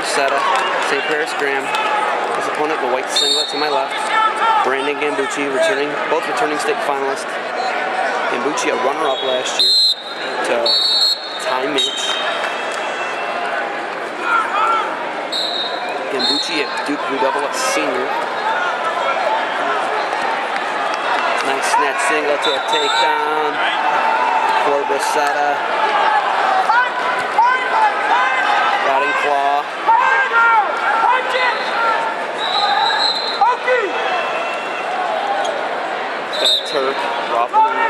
Bracetta, St. Paris Graham. His opponent, the white singlet to my left. Brandon Gambucci, both returning state finalists. Gambucci, a runner-up last year to Ty Mitch. Gambucci at Duke Blue Devil, a senior. Nice snatch single to a takedown for Bracetta. Routing claw. Got a Turk, off the mat.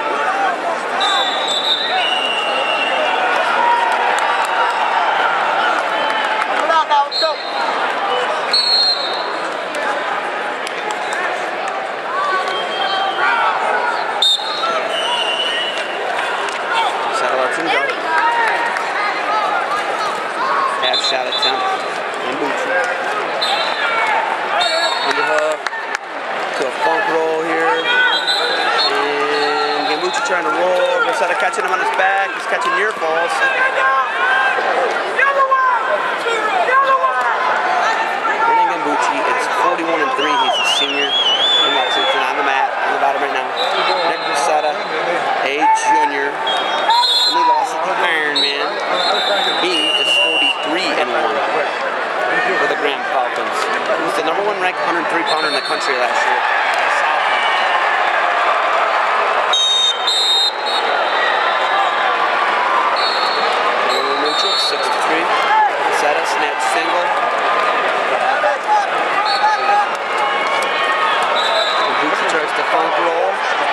Let's go. Lets him go. Half shot attempt. Gambucci. Underhook to a funk roll here. And Gambucci trying to roll. Bracetta catching him on his back. He's catching near falls. Brandon Gambucci is 41-3. He's a senior in Lexington on the mat, on the bottom right now. Nick Bracetta, a junior. He lost to Iron Man. He is 43-1 for the Graham Falcons. He was the #1 ranked 103-pounder in the country last year. Neutral, 6-3. Bracetta, snatch single. Gambucci tries to funk roll.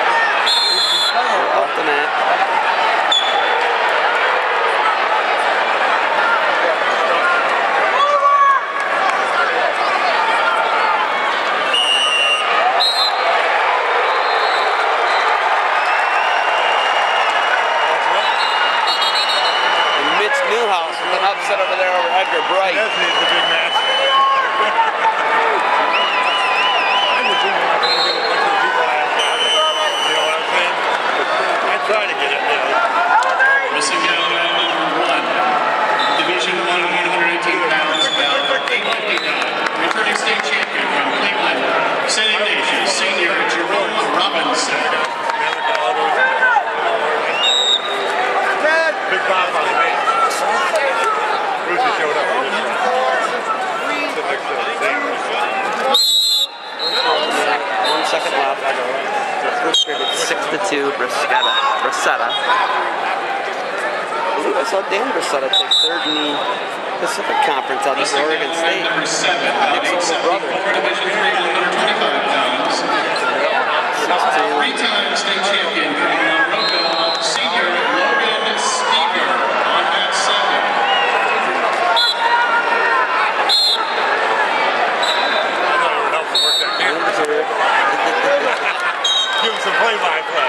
Off the mat. Newhouse with an upset over there over Edgar Bright. That's a big match. I'm the junior. I'm trying to get a bunch of people out. You know what I'm saying? I try to get it. Missing out number 1. Division 1, 118 pounds, bound 859. Returning state champion from Cleveland, St. Ignatius, senior Jerome Robinson. Big pop on the base. Bruce showed up. 1 second left. First period, 6-2. Bracetta. I believe I saw Dan Bracetta take third in the Pacific Conference out of Oregon State. Number 7, Nick's little brother. Division 3, 125 pounds. 6-2. 3-time state champion from Morocco, senior Logan Steger on that second. Give him some play-by-play.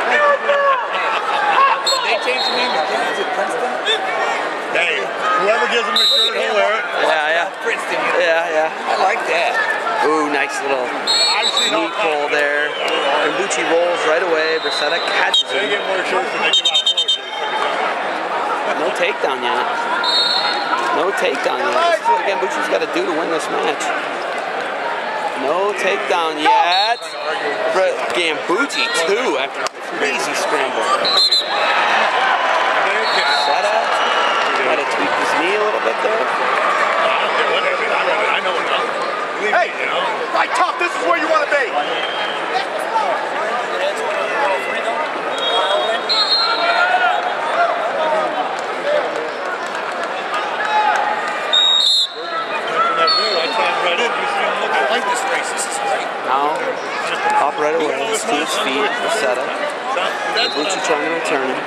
They changed the name to Princeton? Hey, whoever gives him a shirt, he'll wear it. Yeah. Princeton. Yeah. I like that. Ooh, nice little knee pull there. Gambucci rolls right away. Bracetta catches They him. get more shirts than they give out shirts. No takedown yet. This is what Gambucci's got to do to win this match. No takedown yet. Gambucci, too, after a crazy scramble. Bracetta might have tweaked his knee a little bit there. I know enough. Hey, right top, this is where you want to be. I like this race, this is great. Now, up right away, it's to his feet, Bracetta. Gambucci trying to return him.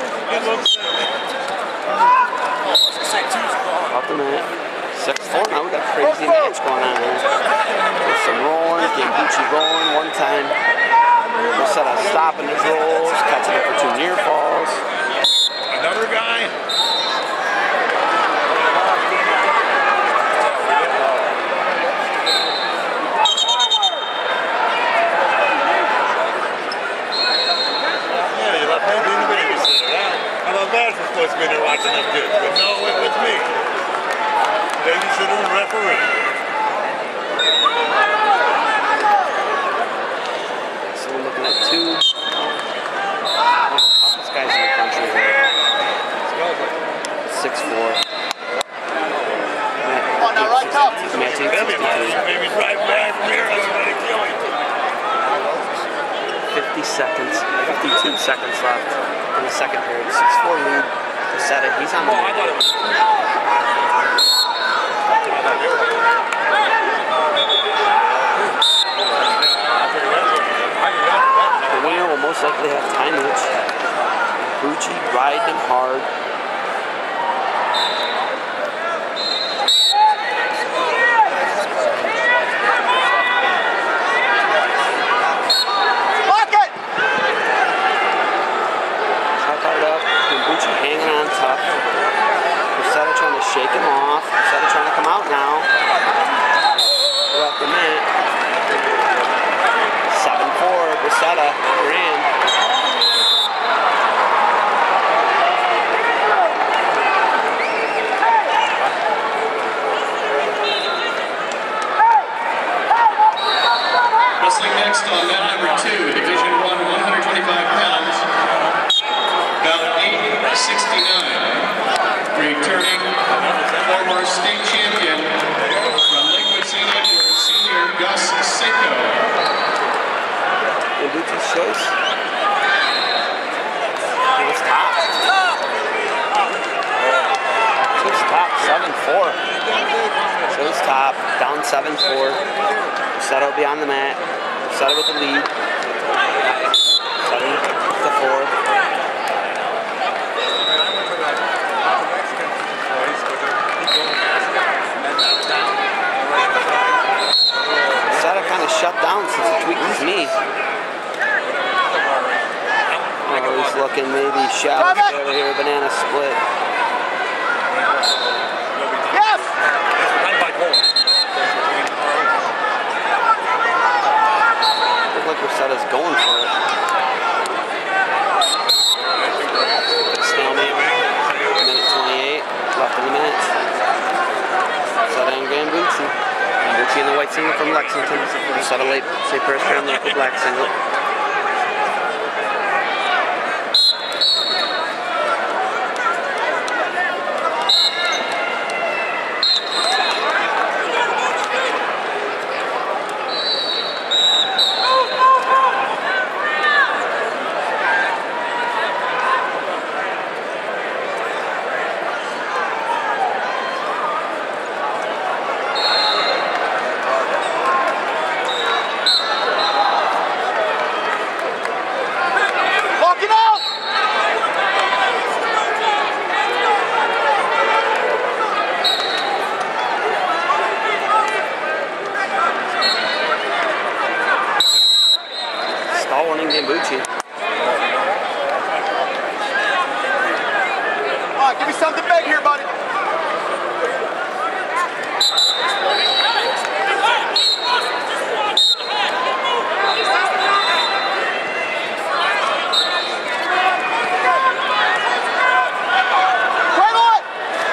Off the mat. 6-4 now, we got a crazy match going on here. With some rolling, Gambucci rolling one time. Bracetta stopping his rolls, catching it for 2 near falls. Another guy. Supposed to be there watching them kids, but no, it was me. Babysitter and referee. So we're looking at two of the toughest guys in the country here. 6'4". Come on now, right top. Matt Tate, 63. Maybe drive back from here. I'm going to kill him. 52 seconds left in the second period. 6-4 lead. Bracetta, he's on the mat. The winner will most likely have time limits. Bucci riding him hard. Hanging on tough. Bracetta trying to shake him off. Bracetta trying to come out now. Left the mat. 7-4. Bracetta. Grand. Wrestling next on mat number 2, Division I, 125 pounds. Bout 869, returning former state champion from Lakewood St. Edward, Senior Gus Seiko. Bucci's choice. It's top. It's top. 7-4. Shows top. Down 7-4. Bracetta will be on the mat. Bracetta with the lead. 7-4. Kind of shut down since he tweaked his knee. Oh, he's looking maybe shallow over here, banana split. Yes! Looks like Bracetta's going for it. Stalemate. Minute 28 left in the match. Bracetta and Grand Bucci. Bucci in the white singlet from Lexington. Bracetta late St. Paris Crown local black singlet. Bucci. Come on, give me something big here, buddy. Cradle it!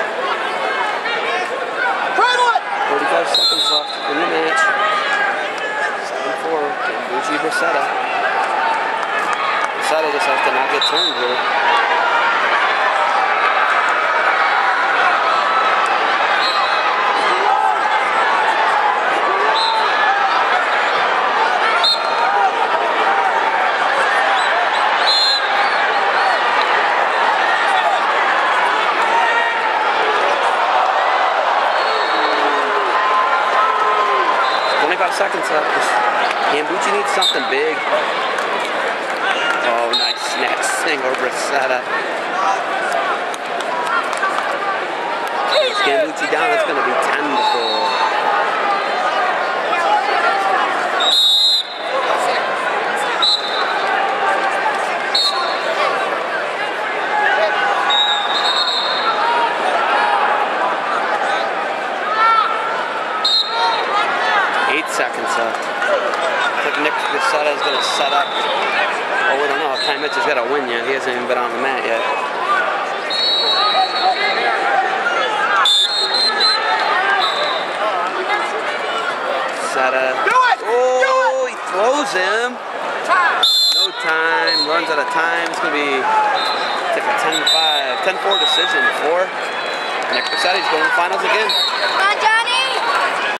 Cradle it! 45 seconds left in the match. 7-4. Bucci Bracetta. Bracetta just has to not get turned here. Seconds left. Bucci needs something big. Oh, nice snatch single, Bracetta. Bucci down. It's going to be 10-4. Seconds left. I think Nick Bracetta is going to set up. Oh, we don't know if Ty Mitch has got a win yet. He hasn't even been on the mat yet. Throws him. No time. Runs out of time. It's going to be like a 10-5, 10-4 decision for Nick Rossetti's going to the finals again. Come on, Johnny!